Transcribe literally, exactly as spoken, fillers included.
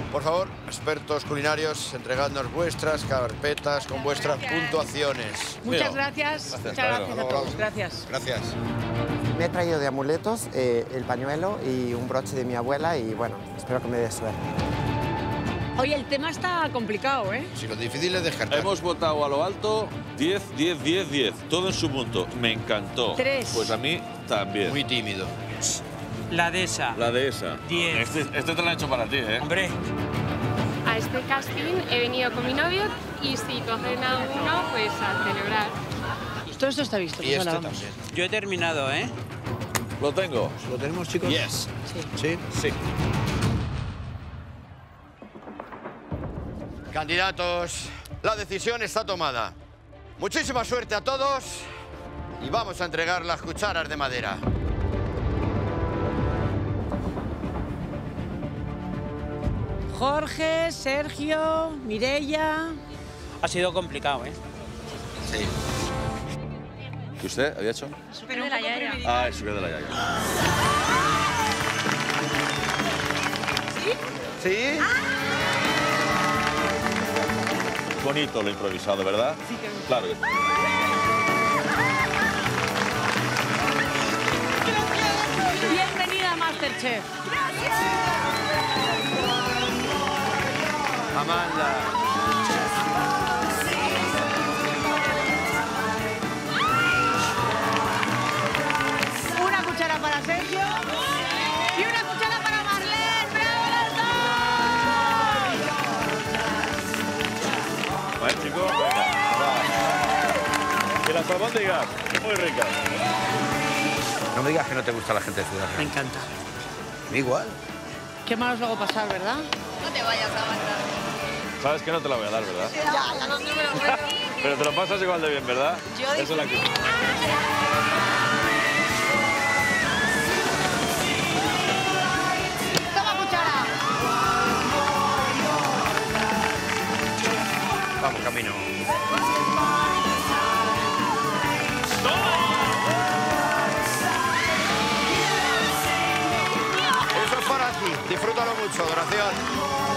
Por favor, expertos culinarios, entregadnos vuestras carpetas con vuestras puntuaciones. Muchas gracias. Gracias, Muchas claro. gracias a todos. Gracias. Gracias. Me he traído de amuletos eh, el pañuelo y un broche de mi abuela y bueno, espero que me dé suerte. Oye, el tema está complicado, ¿eh? Si lo difícil es descartar. Hemos votado a lo alto diez, diez, diez, diez. Todo en su punto. Me encantó. Tres. Pues a mí también. Muy tímido. La de esa. La de esa. Diez. Este, este te lo han hecho para ti, ¿eh? Hombre. A este casting he venido con mi novio y si cogen a uno, pues a celebrar. Todo esto está visto. Y pues este ahora vamos. también. Yo he terminado, ¿eh? Lo tengo. ¿Lo tenemos, chicos? Yes. Sí. ¿Sí? Sí. Candidatos, la decisión está tomada. Muchísima suerte a todos y vamos a entregar las cucharas de madera. Jorge, Sergio, Mireia. Ha sido complicado, ¿eh? Sí. ¿Y usted había hecho? Pero de la yaya. Ah, el suque de la yaya. ¿Sí? Bonito lo improvisado, ¿verdad? Sí, que... Claro que sí. Bienvenida a Masterchef. Amanda. Una cuchara para Sergio y una cuchara para Marlene. ¡Bravo los dos! Vale, chicos, venga. Va. Que las albóndigas, muy ricas. No me digas que no te gusta la gente de Ciudad Me Real. encanta. Igual. Qué mal os lo hago pasar, ¿verdad? No te vayas a matar. Sabes que no te la voy a dar, ¿verdad? Ya, ya no te me lo creo. Pero te lo pasas igual de bien, ¿verdad? Yo Eso es la que... ¡Toma cuchara! Vamos, camino. Eso es para ti. Disfrútalo mucho, Doración.